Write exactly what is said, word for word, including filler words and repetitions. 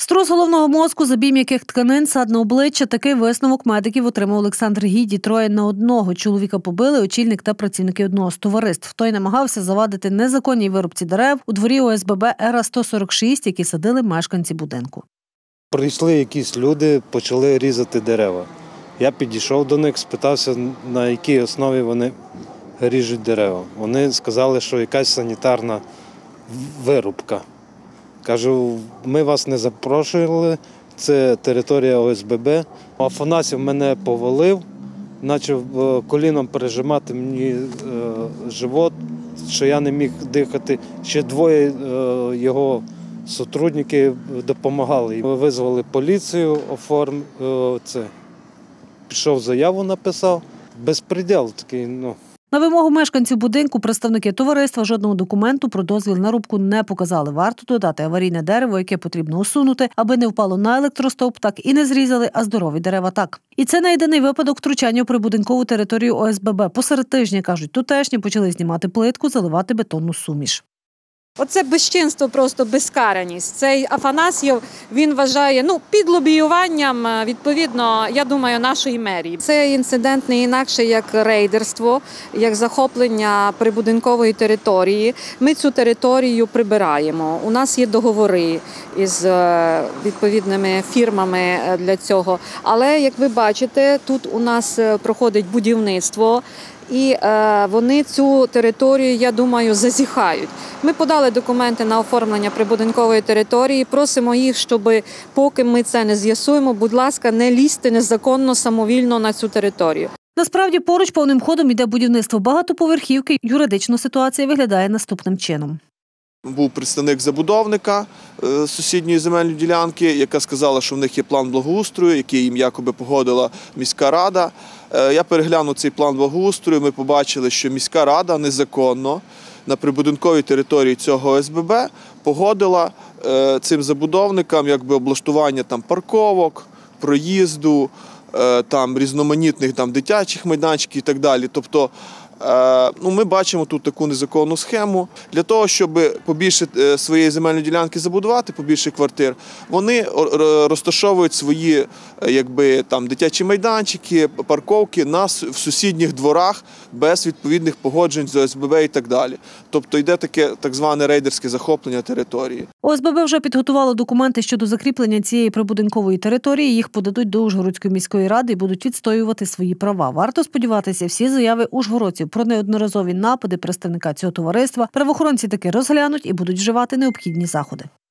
Струс головного мозку, забій м'яких тканин, сад на обличчя – такий висновок медиків отримав Олександр Гідій. Троє на одного. Чоловіка побили очільник та працівники одного з товариств. Той намагався завадити незаконній вирубці дерев у дворі О С Б Б Ера сто сорок шість, які садили мешканці будинку. Прийшли якісь люди, почали різати дерева. Я підійшов до них, спитався, на якій основі вони ріжуть дерева. Вони сказали, що якась санітарна вирубка. Кажу, ми вас не запрошували, це територія О С Б Б. Афанасів мене повалив, почав коліном пережимати мені живот, що я не міг дихати. Ще двоє його сотрудників допомагали. Ми визвали поліцію, оформ... це. Пішов заяву, написав. Безпреділ такий, ну. На вимогу мешканців будинку представники товариства жодного документу про дозвіл на рубку не показали. Варто додати, аварійне дерево, яке потрібно усунути, аби не впало на електростовп, так і не зрізали, а здорові дерева так. І це не єдиний випадок втручання у прибудинкову територію О С Б Б. Посеред тижня, кажуть тутешні, почали знімати плитку, заливати бетонну суміш. Оце безчинство, просто безкараність. Цей Афанасьєв, він вважає, ну, під лобіюванням, відповідно, я думаю, нашої мерії. Це інцидент не інакше, як рейдерство, як захоплення прибудинкової території. Ми цю територію прибираємо. У нас є договори із відповідними фірмами для цього. Але, як ви бачите, тут у нас проходить будівництво. І е, вони цю територію, я думаю, зазіхають. Ми подали документи на оформлення прибудинкової території, просимо їх, щоб поки ми це не з'ясуємо, будь ласка, не лізьте незаконно, самовільно на цю територію. Насправді, поруч повним ходом іде будівництво багатоповерхівки. Юридично ситуація виглядає наступним чином. Був представник забудовника сусідньої земельної ділянки, яка сказала, що в них є план благоустрою, який їм якоби погодила міська рада. Я переглянув цей план благоустрою, ми побачили, що міська рада незаконно на прибудинковій території цього О С Б Б погодила цим забудовникам якби облаштування там парковок, проїзду, там різноманітних там дитячих майданчиків і так далі. Тобто ну, ми бачимо тут таку незаконну схему. Для того, щоб побільше своєї земельної ділянки забудувати, побільше квартир, вони розташовують свої якби, там, дитячі майданчики, парковки на, в сусідніх дворах без відповідних погоджень з О С Б Б і так далі. Тобто йде таке так зване рейдерське захоплення території. О С Б Б вже підготувало документи щодо закріплення цієї прибудинкової території. Їх подадуть до Ужгородської міської ради і будуть відстоювати свої права. Варто сподіватися, всі заяви ужгородців про неодноразові напади представника цього товариства правоохоронці таки розглянуть і будуть вживати необхідні заходи.